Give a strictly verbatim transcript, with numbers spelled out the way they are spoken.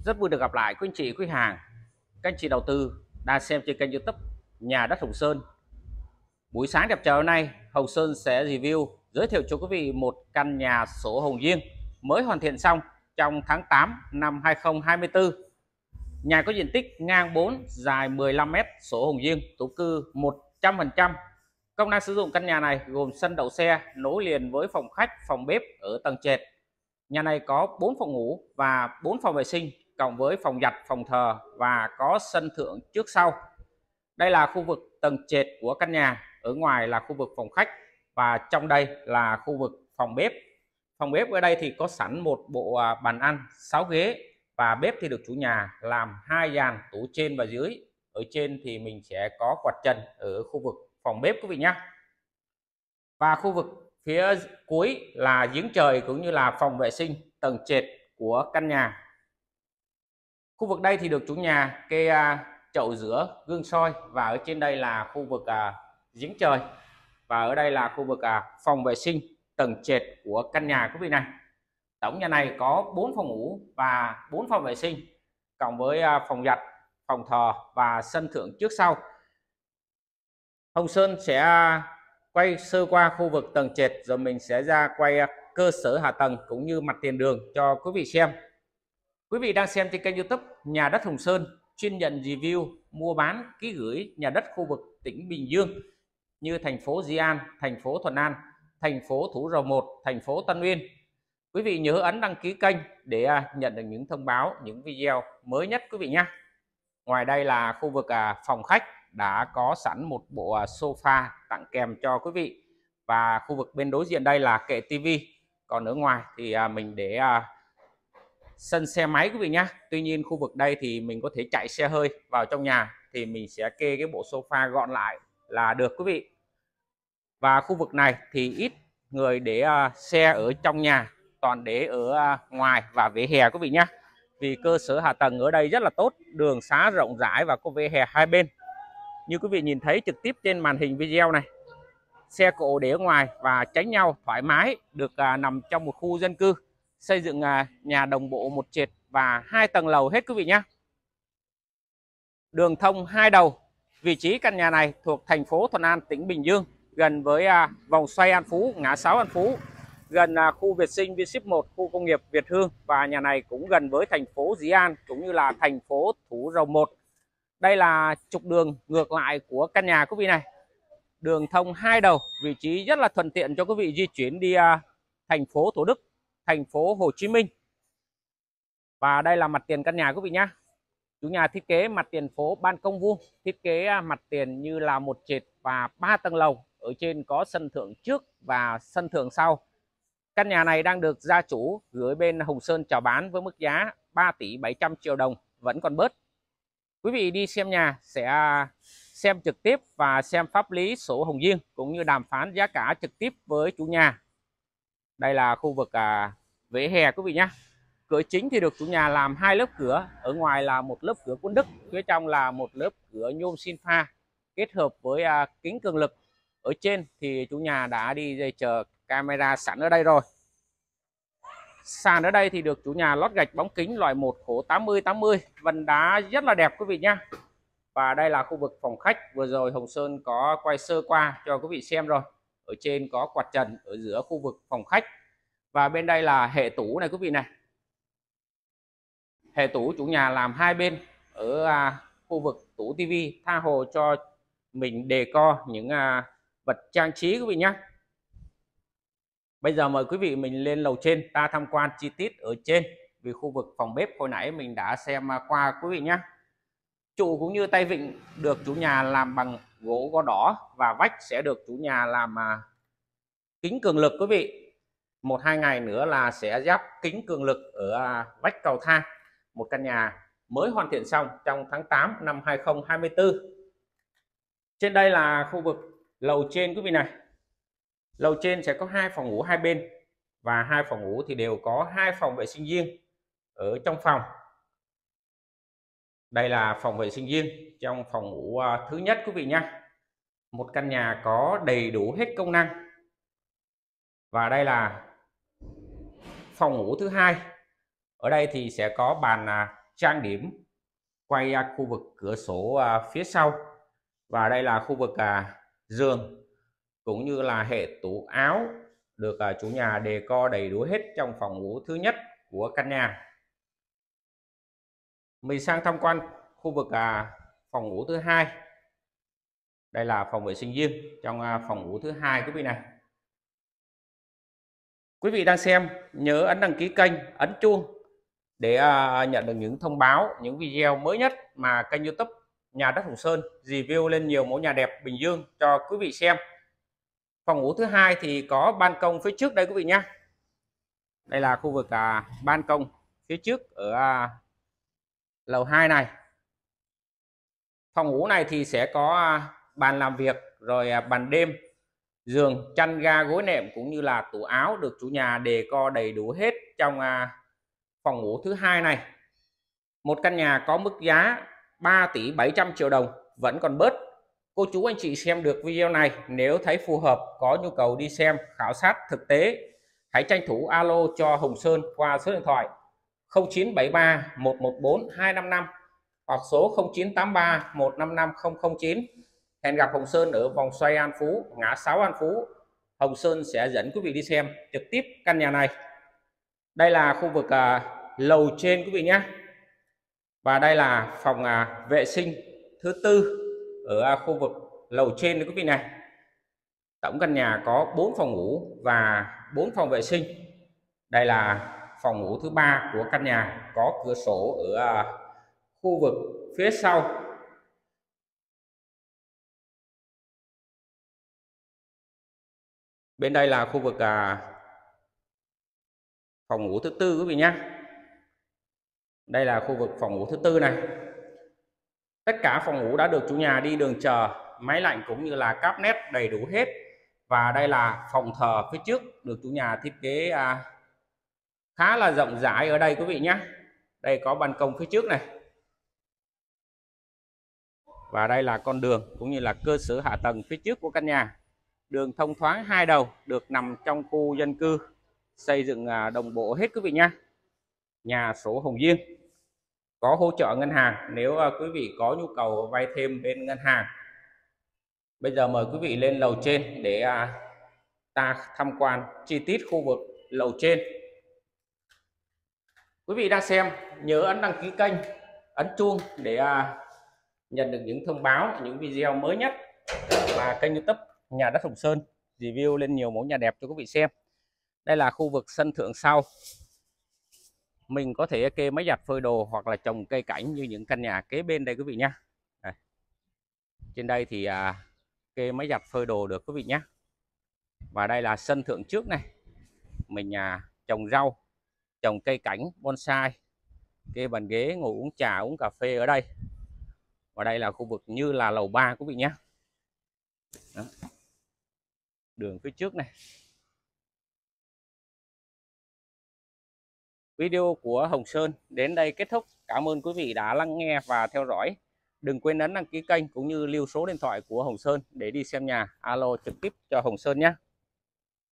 Rất vui được gặp lại quý anh chị, quý hàng, các anh chị đầu tư đang xem trên kênh YouTube Nhà đất Hồng Sơn. Buổi sáng đẹp trời hôm nay, Hồng Sơn sẽ review giới thiệu cho quý vị một căn nhà sổ hồng riêng mới hoàn thiện xong trong tháng tám năm hai nghìn không trăm hai mươi tư. Nhà có diện tích ngang bốn, dài mười lăm mét, sổ hồng riêng, thổ cư một trăm phần trăm. Công năng sử dụng căn nhà này gồm sân đậu xe nối liền với phòng khách, phòng bếp ở tầng trệt. Nhà này có bốn phòng ngủ và bốn phòng vệ sinh, cộng với phòng giặt, phòng thờ và có sân thượng trước sau. Đây là khu vực tầng trệt của căn nhà, ở ngoài là khu vực phòng khách và trong đây là khu vực phòng bếp. Phòng bếp ở đây thì có sẵn một bộ bàn ăn, sáu ghế và bếp thì được chủ nhà làm hai dàn tủ trên và dưới. Ở trên thì mình sẽ có quạt trần ở khu vực phòng bếp quý vị nhé. Và khu vực phía cuối là giếng trời cũng như là phòng vệ sinh tầng trệt của căn nhà. Khu vực đây thì được chủ nhà kê chậu rửa, gương soi và ở trên đây là khu vực à, giếng trời và ở đây là khu vực à, phòng vệ sinh tầng trệt của căn nhà quý vị này. Tổng nhà này có bốn phòng ngủ và bốn phòng vệ sinh, cộng với à, phòng giặt, phòng thờ và sân thượng trước sau. Hồng Sơn sẽ quay sơ qua khu vực tầng trệt rồi mình sẽ ra quay cơ sở hạ tầng cũng như mặt tiền đường cho quý vị xem. Quý vị đang xem trên kênh YouTube Nhà đất Hồng Sơn, chuyên nhận review, mua bán, ký gửi nhà đất khu vực tỉnh Bình Dương như thành phố Di An, thành phố Thuận An, thành phố Thủ Dầu Một, thành phố Tân Uyên. Quý vị nhớ ấn đăng ký kênh để nhận được những thông báo, những video mới nhất quý vị nhé. Ngoài đây là khu vực phòng khách đã có sẵn một bộ sofa tặng kèm cho quý vị và khu vực bên đối diện đây là kệ tivi. Còn ở ngoài thì mình để sân xe máy quý vị nhé. Tuy nhiên khu vực đây thì mình có thể chạy xe hơi vào trong nhà thì mình sẽ kê cái bộ sofa gọn lại là được quý vị. Và khu vực này thì ít người để xe ở trong nhà, toàn để ở ngoài và vỉa hè quý vị nhé. Vì cơ sở hạ tầng ở đây rất là tốt, đường xá rộng rãi và có vỉa hè hai bên. Như quý vị nhìn thấy trực tiếp trên màn hình video này, xe cộ để ở ngoài và tránh nhau thoải mái, được nằm trong một khu dân cư. Xây dựng nhà đồng bộ một trệt và hai tầng lầu hết quý vị nhé. Đường thông hai đầu. Vị trí căn nhà này thuộc thành phố Thuận An, tỉnh Bình Dương, gần với vòng xoay An Phú, ngã sáu An Phú, gần khu Việt Sinh, Vinship một, khu công nghiệp Việt Hương và nhà này cũng gần với thành phố Dĩ An cũng như là thành phố Thủ Dầu Một. Đây là trục đường ngược lại của căn nhà quý vị này. Đường thông hai đầu, vị trí rất là thuận tiện cho quý vị di chuyển đi thành phố Thủ Đức, thành phố Hồ Chí Minh. Và đây là mặt tiền căn nhà quý vị nhé. Chủ nhà thiết kế mặt tiền phố ban công vuông, thiết kế mặt tiền như là một trệt và ba tầng lầu. Ở trên có sân thượng trước và sân thượng sau. Căn nhà này đang được gia chủ gửi bên Hồng Sơn chào bán với mức giá ba tỷ bảy trăm triệu đồng, vẫn còn bớt. Quý vị đi xem nhà sẽ xem trực tiếp và xem pháp lý sổ hồng riêng cũng như đàm phán giá cả trực tiếp với chủ nhà. Đây là khu vực à, vỉa hè quý vị nhé. Cửa chính thì được chủ nhà làm hai lớp cửa, ở ngoài là một lớp cửa quân Đức, phía trong là một lớp cửa nhôm xin pha kết hợp với à, kính cường lực. Ở trên thì chủ nhà đã đi dây chờ camera sẵn ở đây rồi. Sàn ở đây thì được chủ nhà lót gạch bóng kính loại một khổ tám mươi tám mươi, vân đá rất là đẹp quý vị nhé. Và đây là khu vực phòng khách, vừa rồi Hồng Sơn có quay sơ qua cho quý vị xem rồi. Ở trên có quạt trần ở giữa khu vực phòng khách. Và bên đây là hệ tủ này quý vị này. Hệ tủ chủ nhà làm hai bên ở à, khu vực tủ tivi, tha hồ cho mình đề co những à, vật trang trí quý vị nhé. Bây giờ mời quý vị mình lên lầu trên ta tham quan chi tiết ở trên. Vì khu vực phòng bếp hồi nãy mình đã xem qua quý vị nhé. Trụ cũng như tay vịn được chủ nhà làm bằng gỗ gõ đỏ và vách sẽ được chủ nhà làm à, kính cường lực quý vị. Một hai ngày nữa là sẽ giáp kính cường lực ở à, vách cầu thang. Một căn nhà mới hoàn thiện xong trong tháng tám năm hai nghìn không trăm hai mươi tư. Trên đây là khu vực lầu trên quý vị này. Lầu trên sẽ có hai phòng ngủ hai bên và hai phòng ngủ thì đều có hai phòng vệ sinh riêng ở trong phòng. Đây là phòng vệ sinh riêng trong phòng ngủ thứ nhất quý vị nhé. Một căn nhà có đầy đủ hết công năng. Và đây là phòng ngủ thứ hai. Ở đây thì sẽ có bàn trang điểm, quay khu vực cửa sổ phía sau, và đây là khu vực giường cũng như là hệ tủ áo được chủ nhà decor đầy đủ hết trong phòng ngủ thứ nhất của căn nhà. Mình sang tham quan khu vực phòng ngủ thứ hai. Đây là phòng vệ sinh riêng trong phòng ngủ thứ hai quý vị này. Quý vị đang xem nhớ ấn đăng ký kênh, ấn chuông để nhận được những thông báo, những video mới nhất mà kênh YouTube Nhà Đất Hồng Sơn review lên nhiều mẫu nhà đẹp Bình Dương cho quý vị xem. Phòng ngủ thứ hai thì có ban công phía trước đây quý vị nhé. Đây là khu vực à, ban công phía trước ở à, lầu hai này. Phòng ngủ này thì sẽ có à, bàn làm việc, rồi à, bàn đêm, giường, chăn ga, gối nệm cũng như là tủ áo được chủ nhà decor đầy đủ hết trong à, phòng ngủ thứ hai này. Một căn nhà có mức giá ba tỷ bảy trăm triệu đồng vẫn còn bớt. Cô chú anh chị xem được video này, nếu thấy phù hợp, có nhu cầu đi xem, khảo sát thực tế, hãy tranh thủ alo cho Hồng Sơn qua số điện thoại không chín bảy ba một một bốn hai năm năm hoặc số không chín tám ba một năm năm không không chín. Hẹn gặp Hồng Sơn ở vòng xoay An Phú, ngã sáu An Phú. Hồng Sơn sẽ dẫn quý vị đi xem trực tiếp căn nhà này. Đây là khu vực à, lầu trên quý vị nhé. Và đây là phòng à, vệ sinh thứ tư ở à, khu vực lầu trên quý vị này. Tổng căn nhà có bốn phòng ngủ và bốn phòng vệ sinh. Đây là phòng ngủ thứ ba của căn nhà, có cửa sổ ở à, khu vực phía sau. Bên đây là khu vực à, phòng ngủ thứ tư quý vị nhé. Đây là khu vực phòng ngủ thứ tư này. Tất cả phòng ngủ đã được chủ nhà đi đường chờ, máy lạnh cũng như là cáp nét đầy đủ hết. Và đây là phòng thờ phía trước được chủ nhà thiết kế à, khá là rộng rãi ở đây quý vị nhé. Đây có ban công phía trước này. Và đây là con đường cũng như là cơ sở hạ tầng phía trước của căn nhà. Đường thông thoáng hai đầu, được nằm trong khu dân cư, xây dựng à, đồng bộ hết quý vị nhé. Nhà sổ hồng riêng, có hỗ trợ ngân hàng nếu à, quý vị có nhu cầu vay thêm bên ngân hàng. Bây giờ mời quý vị lên lầu trên để à, ta tham quan chi tiết khu vực lầu trên. Quý vị đang xem nhớ ấn đăng ký kênh, ấn chuông để à, nhận được những thông báo, những video mới nhất mà kênh YouTube Nhà Đất Hồng Sơn review lên nhiều mẫu nhà đẹp cho quý vị xem. Đây là khu vực sân thượng sau. Mình có thể kê máy giặt phơi đồ hoặc là trồng cây cảnh như những căn nhà kế bên đây quý vị nhé. Trên đây thì à, kê máy giặt phơi đồ được quý vị nhé. Và đây là sân thượng trước này. Mình à, trồng rau, trồng cây cảnh, bonsai, kê bàn ghế ngồi uống trà, uống cà phê ở đây. Và đây là khu vực như là lầu ba quý vị nhé. Đó. Đường phía trước này. Video của Hồng Sơn đến đây kết thúc. Cảm ơn quý vị đã lắng nghe và theo dõi. Đừng quên ấn đăng ký kênh cũng như lưu số điện thoại của Hồng Sơn để đi xem nhà alo trực tiếp cho Hồng Sơn nhé.